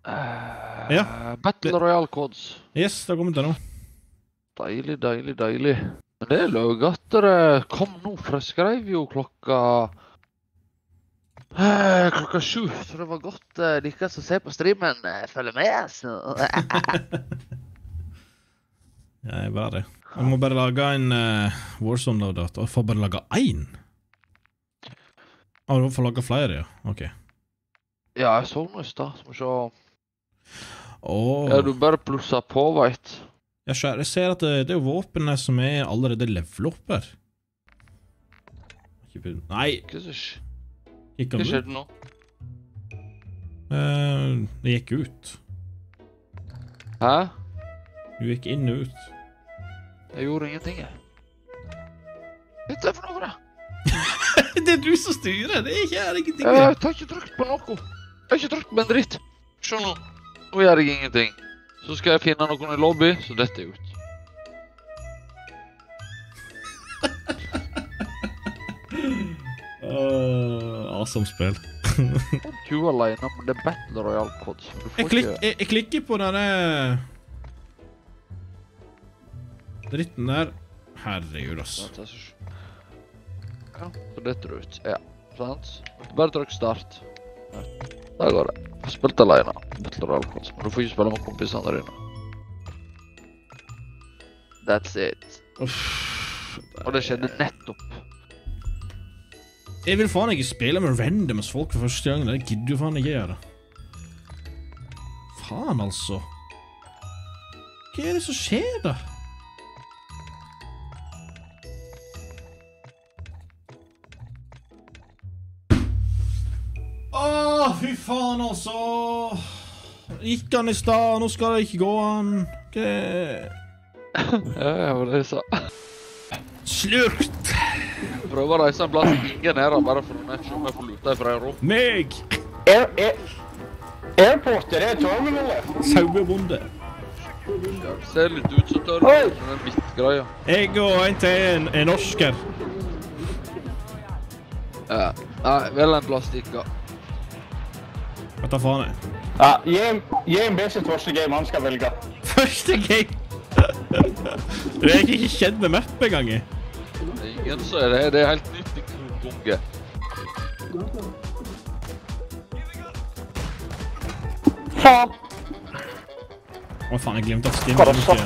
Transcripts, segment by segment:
Ja. Battle Royale Codes. Yes, det har kommet til nå. Deilig, deilig, deilig. Men det er løg at dere kom nå, for jeg skrev jo klokka 7, så det var godt likast å se på streamen. Følg med, så. Ja, jeg bare det. Jeg må bare lage en Warzone-loadout, og får bare lage én. Du får lage flere, ja. Ok. Ja, jeg så noe i stad, så må vi se. Åh. Ja, du bare plusser på, vet. Jeg ser at det er jo våpnene som er allerede level opp her. Nei. Hva skjer? Hva skjedde nå? Det gikk ut. Hæ? Du gikk inn og ut. Jeg gjorde ingenting, jeg. Hva er det for noe, da? Det er du som styrer, det er ikke jeg, ingenting. Jeg har ikke trykt på noe. Jeg har ikke trykt på en dritt. Se nå. Nå gjør jeg ingenting. Så skal jeg finne noen i lobby, så dette er ut. Awesome spill. Du er alene, men det er Battle Royale Codes. Jeg klikker på denne dritten der. Herregud, ass. Ja, så dette er ut. Ja, sant? Bare trykk start. Der går det. Jeg har spilt alene. Battle Royale Codes, men du får ikke spille med kompisene der inne. That's it. Og det skjedde nettopp. Jeg vil faen ikke spille med randoms folk for første gang. Det gidder jo faen ikke gjøre. Faen, altså. Hva er det som skjer, da? Fy faen, altså. Gikk han i stad, nå skal det ikke gå an. Ja, var det jeg sa. Slurkt. Prøv å reise en plass ingen er bare for å ikke om jeg får luta ifra Europa. Meg! Airport, det er terminalet. Sauebonde. Det ser litt ut som tørre, men det er midtgreia. Jeg og en til en norsker. Ja, nei, vel en plastikka. Hva tar faen jeg? Ja, gi en basic første game han skal velge. Første game? Du er ikke kjent med mapp engang. Det er ingen som er det, det er helt nytt i krogunge. Faen! Å faen, jeg glemte at Steam var mye.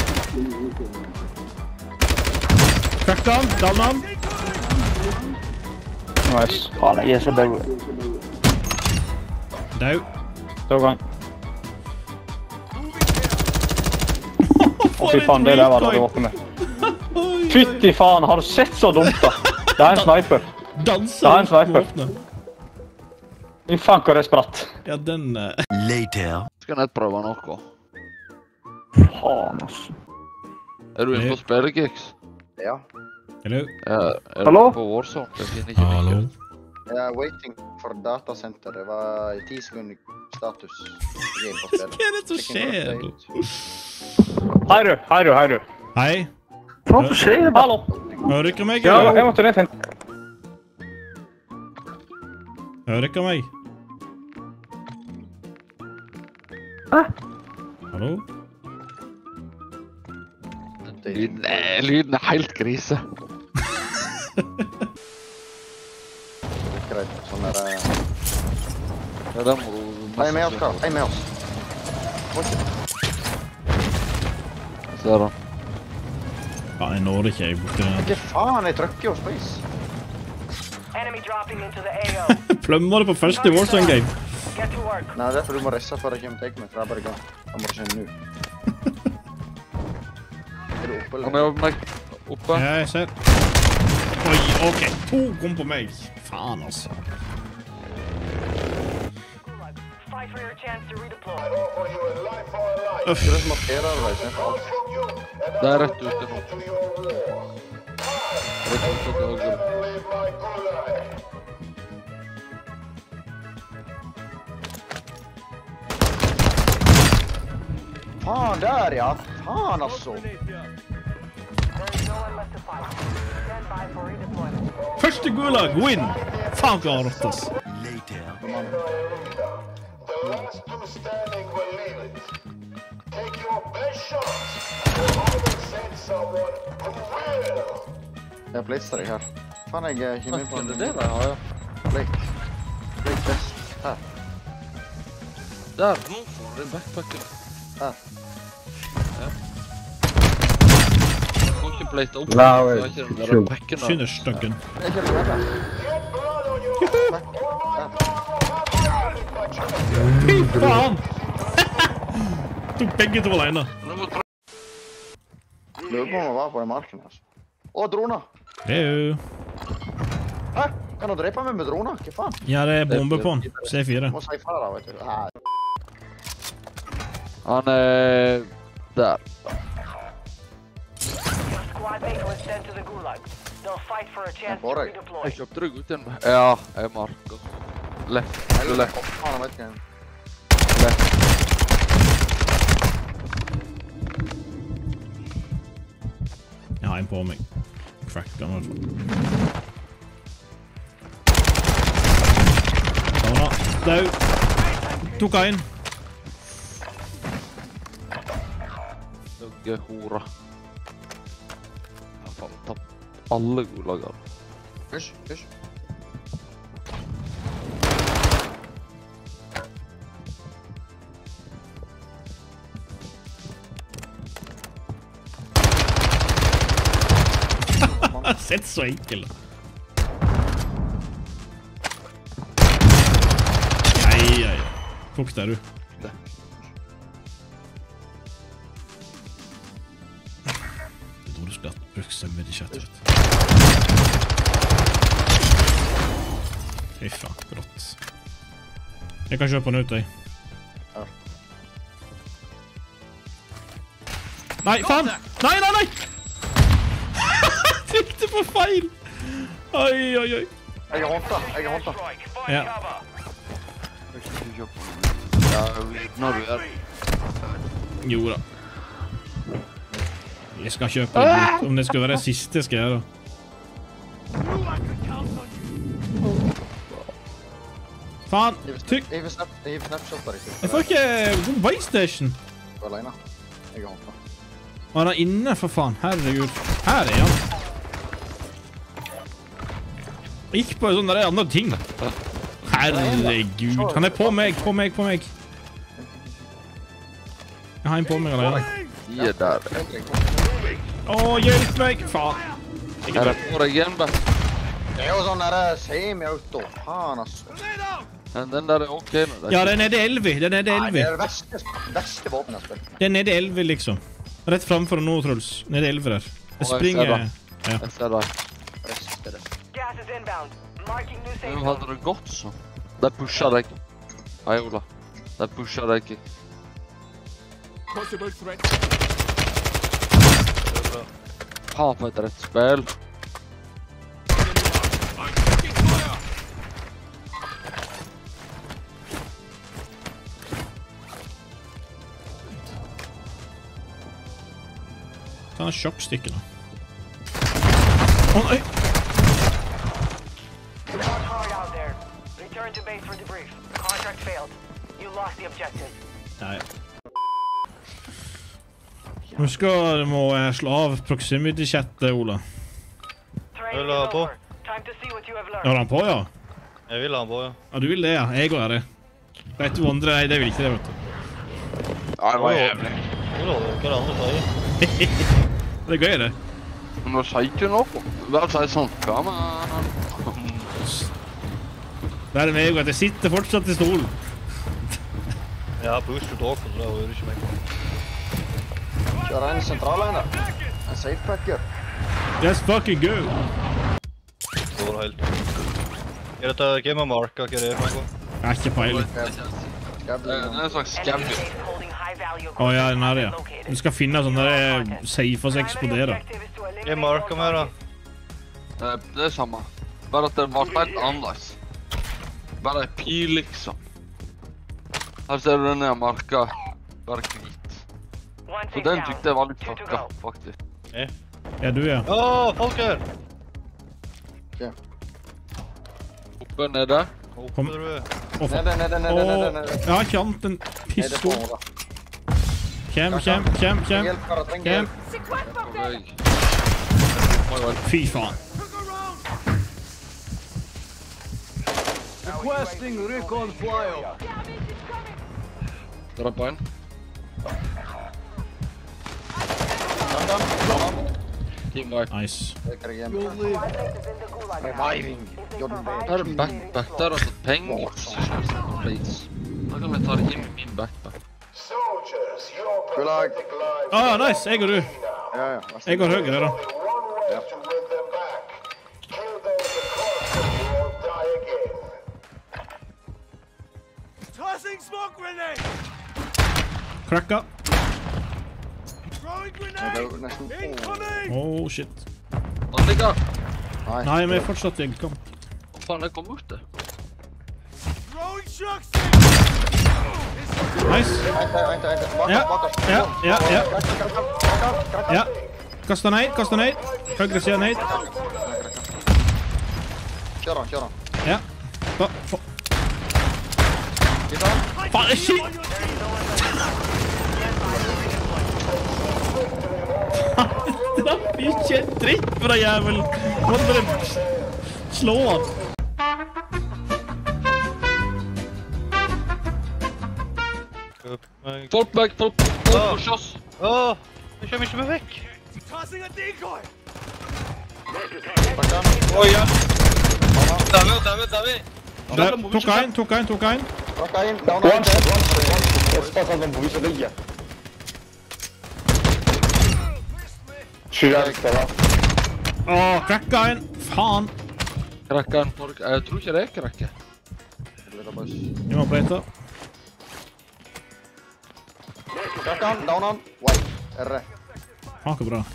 Cracked han, down han. Nice. Faen, jeg er så død. Dau. Så gang. Fy faen, det der var det åpne. Fytti faen, har du sett så dumt da? Det er en sniper. Det er en sniper. Fy faen, hva det er spratt. Ja, den... Later. Skal nettprøve noe. Faen, altså. Er du inne på spillegix? Ja. Hallo? Er Hallo? du på Warzone? Jeg finner ikke Hallo? Jeg er waiting for datacenter. Det var i 10 sekunder status. Jeg er på spillet. Hva er det som skjer nå? Hei du. Hei. Hva skjer? Hallo. Hører dere meg? Ja, eller? jeg måtte ned til. Hører dere meg? Hæ? Hallo? Lyden er helt krise. Greit, sånn er det. Ja, den må du... Hei med oss, Karl. Hei med oss. Ser han. Ja, jeg når ikke, jeg borte den. Hva faen, jeg trykker jo space. Plømmer det på første Warzone game. Nei, det er for du må resse før jeg kommer til meg, for jeg er bare i gang. Da må du skjønne nå. Er du oppe, Han eller? er meg oppe. Ja, jeg ser. Oi, ok. 2 kom på meg. Faen, altså. Hva er det som markerer deg, sånn for alt? Det er rett ute nå. Rett ute til høyre. Faen, der ja! Faen, altså! Første gulag, win! Faen, hva har rått, ass. Later. last two standing will leave it. Take your best shots. You'll always send someone who will. Jeg placer deg her. Faen, jeg er ikke med på Det der, ja. Blake best. Her. Der, nå får du backpacken. Her. Jeg kan ikke plate opp. Nei, så jeg har ikke den der backen der. Skyndestøggen. Jeg er ikke med der. Get blood on your hands, or my dog will have you. Fy faen! Tok begge to alene. Lurer på om jeg var på den marken, altså. Å, droner! Det er jo... Hæ? Kan du drepe meg med droner? Hva faen? Ja, det er bombe på den. C4. Jeg må si fra da, vet du. Her. Han er... der. Squad mate was sent to the gulag. They'll fight for a chance to Borre. redeploy. Jeg kjøpte deg ut igjen. Ja, jeg marker. Left, to left, Faen, jeg vet ikke. left. Jeg har en på meg. Cracker den i hvert fall. Sånn da. Dau. Tok en. Dugge hora. Jeg faen tapp alle gulager. Hysj, hysj. Jeg har sett så enkel. Nei. Fuck der, du. Jeg tror du skulle hatt brukt seg med de kjøttet. Fy faen, rått. Jeg kan kjøpe den ut, jeg. Ja. Nei, faen! Nei! Trykte på feil! Oi. Jeg er håndta. Strike. Find Ja. cover. Ja, når du er... Jo da. Jeg skal kjøpe det ut. Om det skal være det siste, skal jeg da. Faen! Trykk! Jeg vil snapshot av deg. Jeg får ikke god waystation. Du er alene. Jeg er håndta. Han er inne, for faen. Herregud. Her er han. Gikk på sånne der andre ting. Herregud. Han er på meg. Jeg har en på meg allerede. De er der. Hjelp meg! Faen. Er det på deg igjen, Bert? Det er jo sånn der semi-auto. Faen, altså. Men den der er ok nå. Ja, den er nede i elvi. Nei, det er det verste våpenet jeg spiller. Den er nede i elvi, liksom. Rett framfor nå, Truls. Nede i elvi der. Jeg springer... Ja. Jeg ser deg. Gas is inbound. Marking new safe Nå zone. hadde det gått så. De pusher deg. Hei, Ola. De pusher deg ikke. Ha på et rett spill. Ta en sjokkstikke, da. Å, nei! Not hard out there. Return to base for debrief. Contract failed. You lost the objective. Nei. Husk å du må slå av proximity-chattet, Ola. Training Øl er is på. over. Time to see what you have Har learned. han på, ja? Jeg vil ha den på, ja. Ja, du vil det, ja. Jeg går det. Vet du andre? Nei, det vil ikke det, vet du. Ja, det var jævlig. Hvor er det? Hva er det andre sier? Det er gøy, det. Men nå sier ikke noe. Bare sier sånn. Kom an. Det er meg at jeg sitter fortsatt i stolen. Jeg har boost ut åker, så det hører ikke meg. Kjører en sentralene. En safepacker. Let's fucking go. Det var helt. Er dette gamermarka? Hva er det for noe? Jeg har ikke peiling. Det er en slags Enemy scammer. safe holding high value Å ja, den her, ja. located. Du skal finne sånne der safe og så Primary eksploderer. objective is to eliminate Hva er marka med, da? Det er samme. Bare at det var helt annerledes. Bare en pil, liksom. Her ser du den her marka. Bare hvit. One Så safe den down. tykte jeg var litt Two to fucka, go. faktisk. Ja, du, ja. Åh, folk her! Oppe, nede. Oppe, tror jeg. faen. Nede. Jeg har ikke annet enn Nede på pistol. henne, da. Kjem. Trenger hjelp, karer, trenger hjelp. På vei. Fy faen. Requesting recon flyover. Dra på en. Team wipe. Nice. Det kan jeg hjem. You'll live. Reviving. Jordan Bay. Her er en backpack. Der har jeg fått penger. Please. Da kan vi ta det inn i min backpack. Soldiers, your Gulag. pathetic lives Nice. Jeg og du. Ja. Jeg går høyere, da. only one way to win them back. Kill those across them or die again. Tossing smoke grenade. Krakka. Throwing Det grenade. er nesten... Incoming. Oh, shit. Han ligger. Nei, vi er fortsatt i kamp. Hva faen, jeg kom bort det. Throwing shock Nice. Ja. Ja. Kasta nade. Høyre siden nade. Kjør han. Ja. Faen, shit! Traff ikke en dritt på den jævelen. Måtte bare slå han. Folk bak, folk på oss. Åh, jeg kommer ikke meg vekk. Tossing a decoy. Oi, ja. David. Tok en. Rakka inn. Down. Jeg spasser den på huset ligger. Krakka en. Faen. Krakken. Jeg tror ikke det er krakke. Vi må brøyte. Rakka han. Down han. White. R. Faen, hvor bra.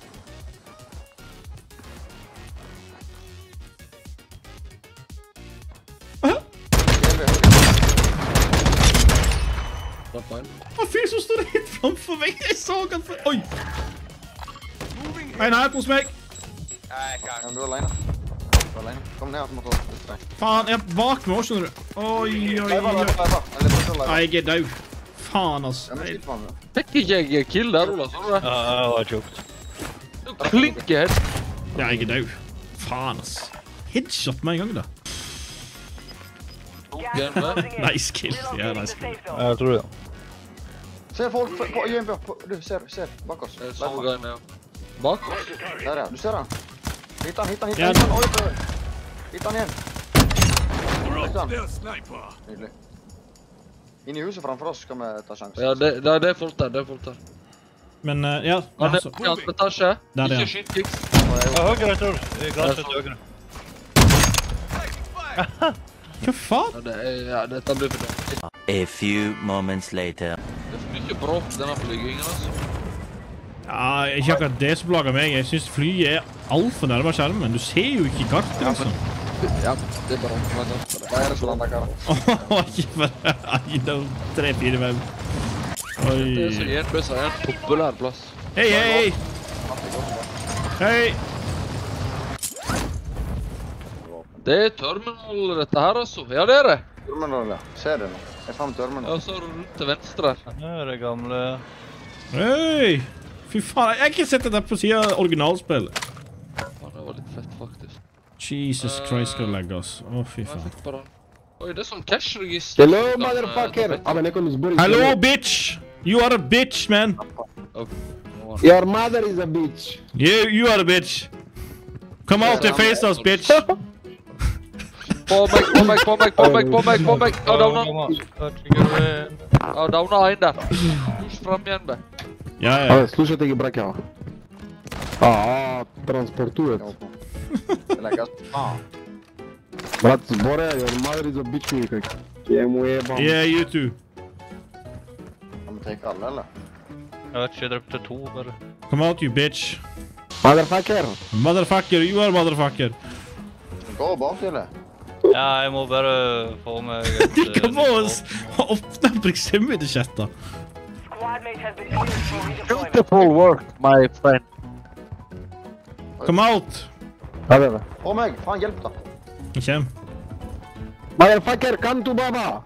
Dra på en. Fyr som står rett framfor meg. Jeg så han for... Oi. En her hos meg. Ja, du er alene. Kom ned, så må du ta. Faen, jeg er bak meg også, skjønner du. Oi. Nei, jeg er død. Faen, ass. Fikk ikke jeg kill der, Ola, så du det? Ja, det var tjukt. Du klinker her. Ja, jeg er død. Faen, ass. Headshot med en gang, da. Nice kill. Ja, nice kill. Jeg tror det. Se folk på IMB. Du, ser. Bak oss. Jeg så en, ja. Bak oss. Der, ja. Du ser han. Hitt han. Ja. Oi, prøv. Hitt han igjen. Hitt han. Nydelig. Inn i huset framfor oss skal vi ta sjansen. Ja, det er folk der. Men, ja. Han er Altså. i andre etasje. Der, ja. Ikke skyt kiks. Ja, høyre, jeg tror. Glasset til høyre. Hva faen? Ja, dette blir for det. A few moments later. Det er for mye bråk, denne flygingen, altså. Ja, ikke akkurat det som plager meg. Jeg synes flyet er alt for nærmere skjermen. Du ser jo ikke kartet, altså. Ja, det er bare Hva er det som lander, karer? Ikke bare 1, 2, 3, 4, 5. Det er så Oi. hjelpeløs av en populær plass. Hei. Hei. Det er terminal, dette her, altså. Ja, det er det. Terminal, ja. Ser du nå? Jeg fant terminal. Ja, så er du rundt til venstre her. Nå er det gamle... Hei. Fy faen, jeg har ikke sett det på siden av originalspillet. Ja, det var litt fett, faktisk. Jesus Christ, skal legge oss. Å, fy Jeg faen. fikk bare den. Oi, det er sånn cash-register. Hello, motherfucker! Hello, bitch! You are a bitch, man. Your mother is a bitch. You are a bitch. Come out and face us, bitch. På meg. Ja, downa. Ja, downa en der. Push frem igjen, be. Ja. Слушайте ги, браќа. Транспортуват. Брат, зборе, your mother is a bitch, ми как. Ја му ебам. Yeah, you too. Kan vi take alle, eller? Jeg vet ikke, jeg drepte 2 bare. Come out, you bitch. Motherfucker. Motherfucker, you are motherfucker. Gå bak, eller? Ja, jeg må bare få meg Du kan få oss åpne proximity-chatta. Squad mate has been cleared for redeployment. Beautiful work, my friend. Come out. Ja, det er det. På meg! Faen, hjelp da! Jeg kjem. Motherfucker, come to Baba!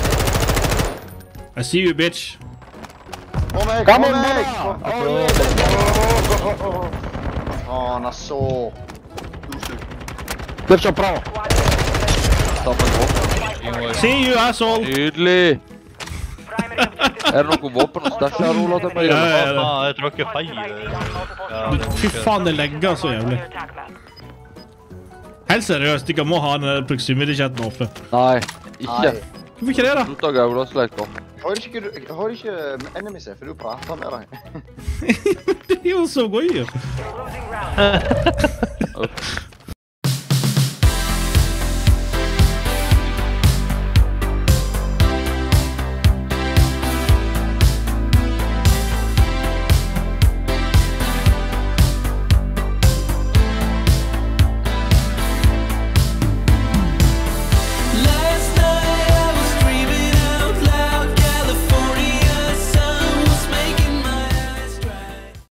I see you, bitch. På meg, Come på on, meg! Baba! Oh, yeah! Han er så... Det er så bra! Sammen våpen. See you, asshole. Nydelig! Er det noen våpen og stæsj her, Ola, til meg? Ja, eller? ja, ja. Ah, jeg tråkker feil. Ja, det Fy faen, det legger så jævlig. Helt seriøst, dere må ha den proximity-chatten oppe. Nei, ikke. Hvorfor ikke det da? Slutt av Gaulasleika. Har ikke enemy seg, for du prater med deg. Det er jo så gøy. You're losing round.